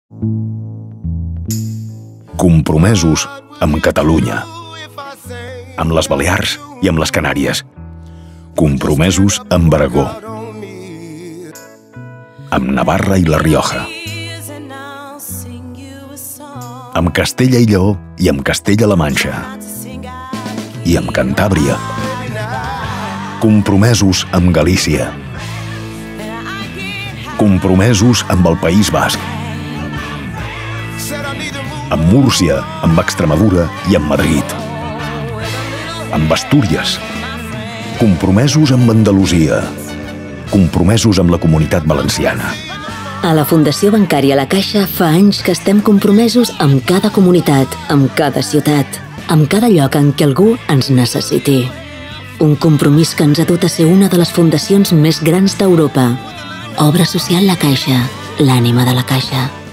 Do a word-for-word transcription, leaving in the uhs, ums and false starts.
Compromesos amb Catalunya, amb les Balears i amb les Canàries. Compromesos amb Aragó, amb Navarra i La Rioja, amb Castella i Lleó i amb Castella-La Manxa, i amb Cantàbria. Compromesos amb Galícia, compromesos amb el País Basc, amb Múrcia, amb Extremadura i amb Madrid, amb Astúries, compromesos amb Andalusia, compromesos amb la Comunitat Valenciana. A la Fundació Bancària La Caixa fa anys que estem compromesos amb cada comunitat, amb cada ciutat, amb cada lloc en què algú ens necessiti. Un compromís que ens ha dut a ser una de les fundacions més grans d'Europa. Obra social La Caixa, l'ànima de la Caixa.